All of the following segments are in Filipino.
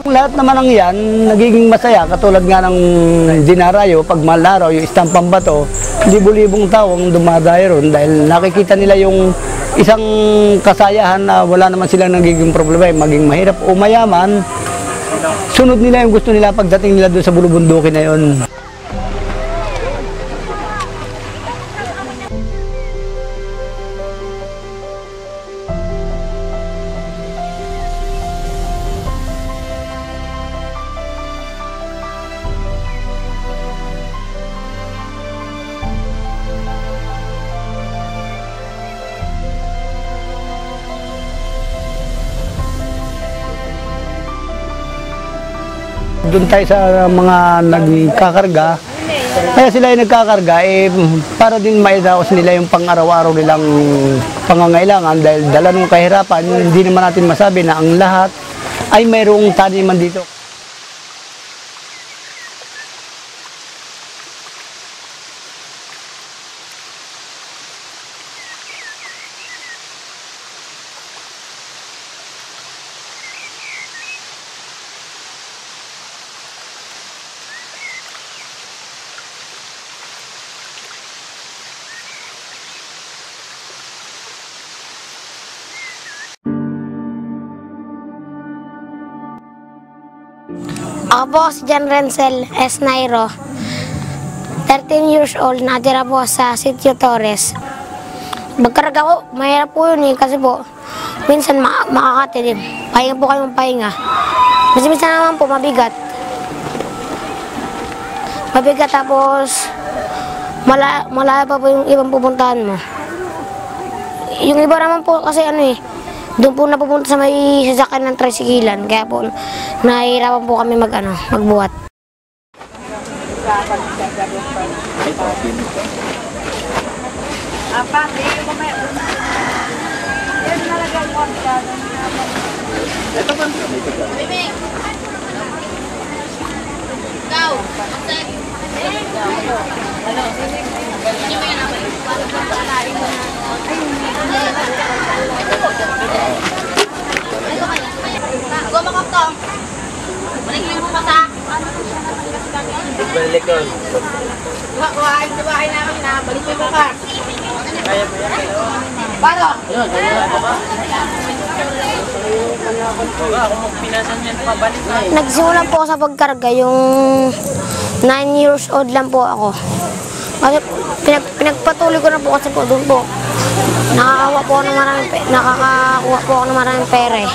Lahat naman ng yan, nagiging masaya, katulad nga ng dinarayo, pag malaraw, yung istampang bato, libo-libong tao ang dumadayo ron dahil nakikita nila yung isang kasayahan na wala naman silang nagiging problema, maging mahirap o mayaman, sunod nila yung gusto nila pagdating nila doon sa bulubundukin na yun. Doon tayo sa mga nagkakarga, kaya sila yung nagkakarga, para din maidaos nila yung pang-araw-araw nilang pangangailangan dahil dala ng kahirapan, hindi naman natin masabi na ang lahat ay mayroong taniman dito. Ako po si John Renzel S. Nairo, 13 years old, natira po sa Sitio Torres. Magkarga ko, mahirap po yun kasi po, minsan makakatid, pahinga po kayong pahinga. Minsan naman po mabigat. Mabigat tapos malaya pa po yung ibang pupuntahan mo. Yung iba naman po kasi doon po napupunta sa may sasakyan ng tricyclean, kaya po nahihirapan po kami magbuhat. Balik ko. Kuhain namin na balik mo ka. Kaya mo yan. Paano? Nagsimulan po ako sa pagkarga, yung 9 years old lang po ako. Kasi pinagpatuloy ko na po kasi po doon po. Nakakakuha po ako ng maraming pera eh.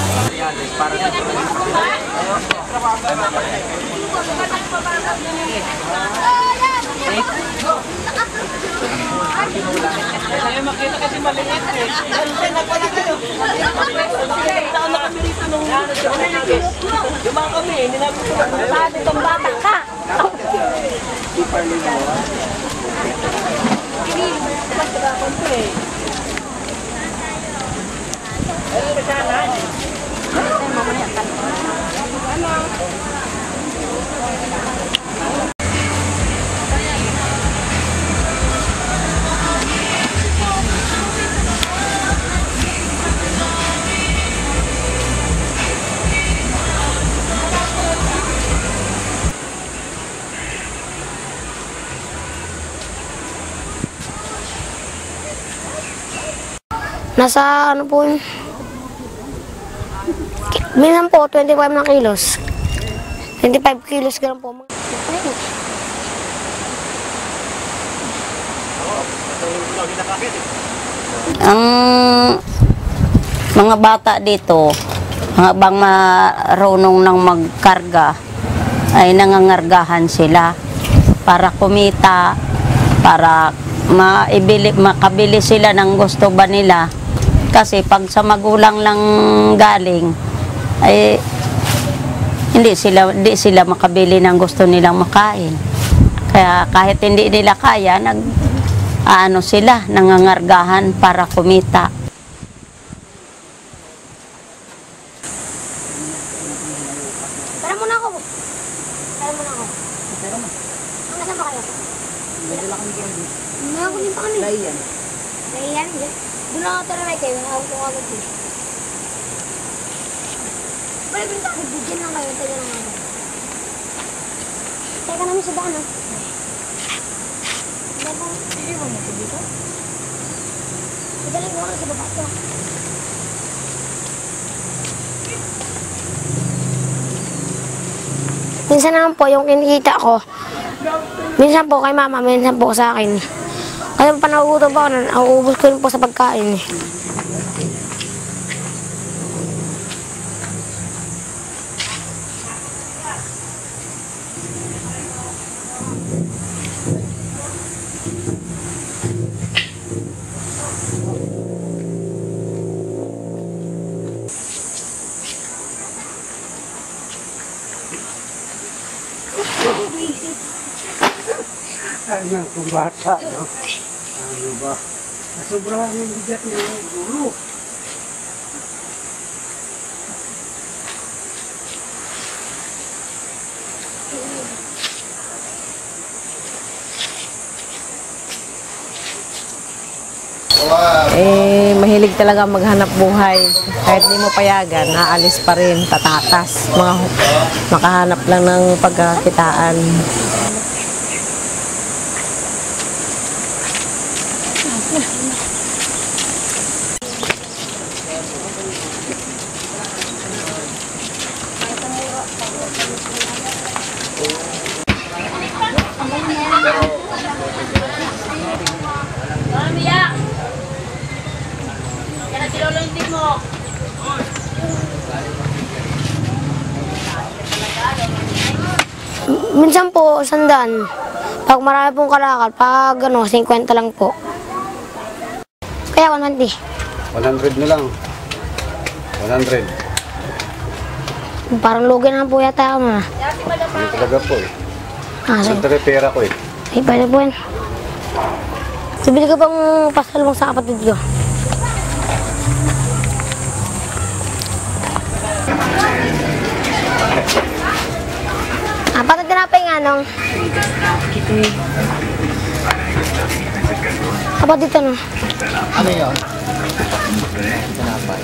Ay, makita kasi maliit eh. Nagpala kayo. Saan na kami rito nung yung kami, hindi namin ito. Sabi kong bata ka! Nasa po yun? Minsan po, 25 na kilos. 25 kilos ka lang po. Ang mga bata dito, habang marunong ng magkarga, ay nangangargahan sila para kumita, para makabili sila ng gusto ba nila. Kasi pag sa magulang lang galing, ay hindi sila makabili ng gusto nilang makain. Kaya kahit hindi nila kaya, sila nangangargahan para kumita. Tara muna ako. Nasaan ba kayo? Nadala kami dito. Nakakunin pa kami. Layan. Doon ako tara kayo. Nakawag ko agad eh. Bigyan lang kayo, tayo lang ako. Teka namin sa daan, ah. Sige mo mo dito. Magaling mo ka sa baba to. Minsan naman po, yung kinikita ko, minsan po kay mama, minsan po sa akin. Kasi pa nauutom po ako, nauubos ko rin po sa pagkain. Ano, kung bata, no? Ano ba? Sobrang bigat niya yung gulo. Mahilig talaga maghanap buhay. Kahit di mo payagan, aalis pa rin, tatakas. Makahanap lang ng pagkakitaan. Minsan po, 100. Pag marami pong kalakal, pag 50 lang po. Kaya 120. 100 na lang. 100. Parang lugi na po yata ako na. Ano talaga po eh. Sige. Ano talaga pera ko eh. Ay, pwede po yan. Bibili ko pang pasalubong sa kapatid ko. Patag tinapay nga nung. Apa dito no? Ano yun? Tinapay.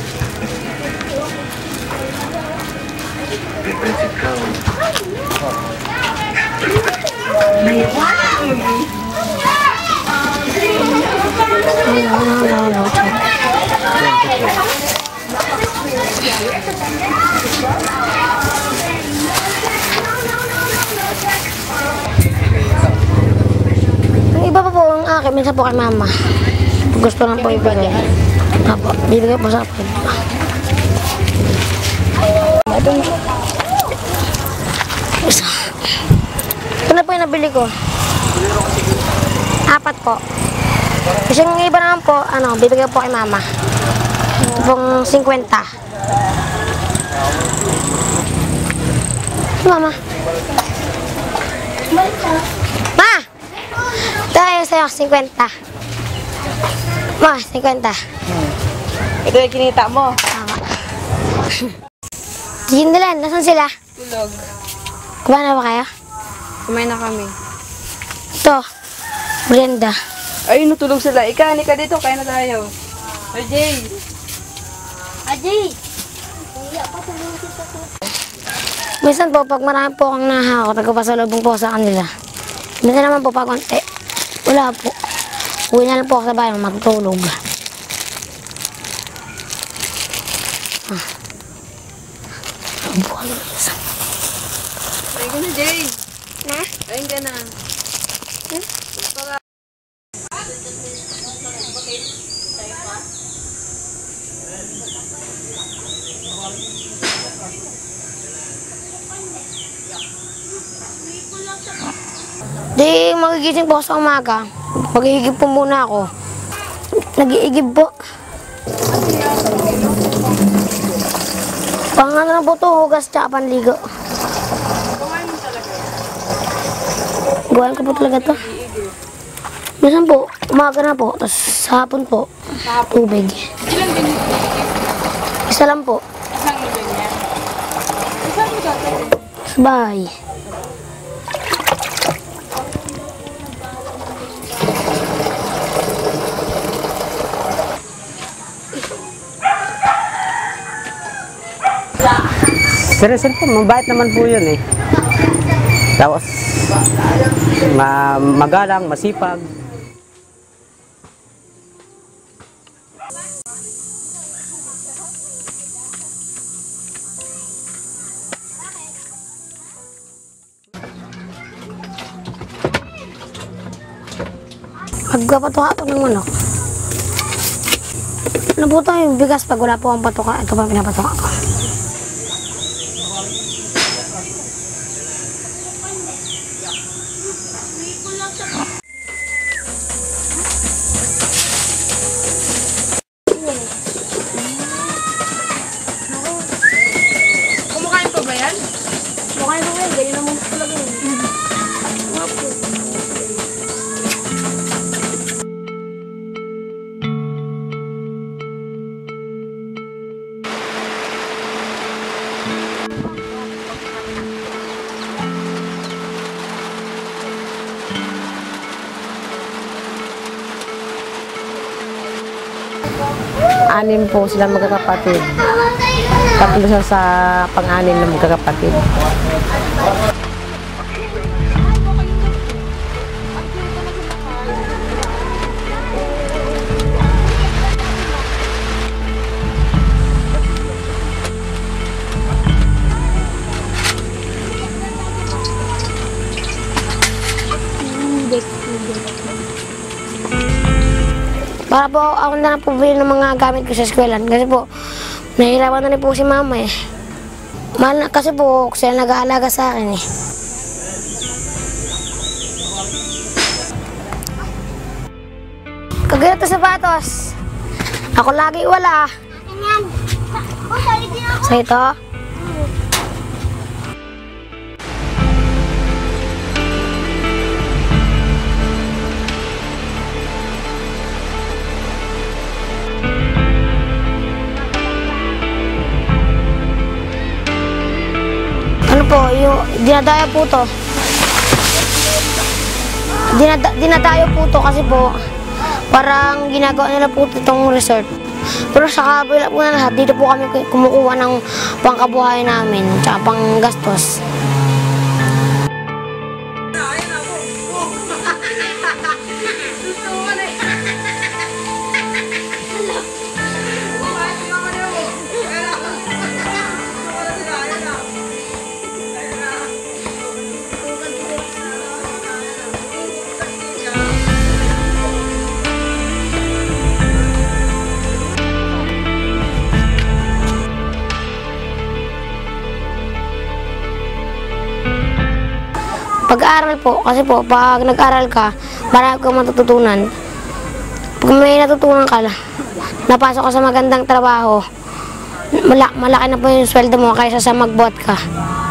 Ang iba pa po ang akin, minsan po kay mama. Pag gusto lang po ibigay. Apo, bibigay po sa akin. Ito na. Isa. Ito na po yung nabili ko. 4 po. Kasi yung iba naman po, bibigay po kay mama. Ito pong 50. Mama. Ma! Tayo sa'yo, 50. Ma, 50. Ito yung kinita mo. Tama. Jindalan, nasan sila? Tulog. Kumain na ba kayo? Kumain na kami. Ito, Brenda. Ay, natulog sila. Ika, halika dito. Kain na tayo. Ajay. Ajay! Minsan po, pag marami po akong nahakot, nagpapasalubong po sa kanila. Minsan naman po, pag konti, wala po. Uwi na lang po ako sa bahay, matutulog. Ayun ka na, Jay. Na? Ayun ka na. Di magigising po ako sa umaga. Mag-iigib po muna ako. Nag-iigib po. Pang ano na po ito, hugas tsaka panligo. Gawain ko po talaga to. Minsan po, umaga na po, tapos sa hapon po, tubig. Isa lang po. Sa bahay. Sir po, mabait naman po yun eh. Tapos, magalang, masipag. Magpapatuka po ng manok. Ano po ito yung bigas pag wala po ang patuka? Ito pa pinapatuka ko. Kumakain pa ba yan? Mukha na po yan, ganyan naman po talaga yun. Anim po sila magkakapatid. Tatlo siya sa pang-anim na magkakapatid. Para po ako na lang po bilhin ng mga gamit ko sa eskwelahan. Kasi po, nahihirapan na rin po si mama eh. Mahal na, kasi po, sila nag-aalaga sa akin eh. Kagaya sa sapatos. Ako lagi wala. Sa ito. Ano po, yung dinadayo po to. Dinadayo po to kasi po parang ginagawa nila po itong resort. Pero sa kabila po na lahat, dito po kami kumukuha ng pangkabuhay namin tsaka panggastos. Pag-aaral po, kasi po, pag nag-aral ka, marami kang matututunan. Pag may natutunan ka, napasok ka sa magandang trabaho, malaki na po yung sweldo mo kaysa sa mag-bot ka.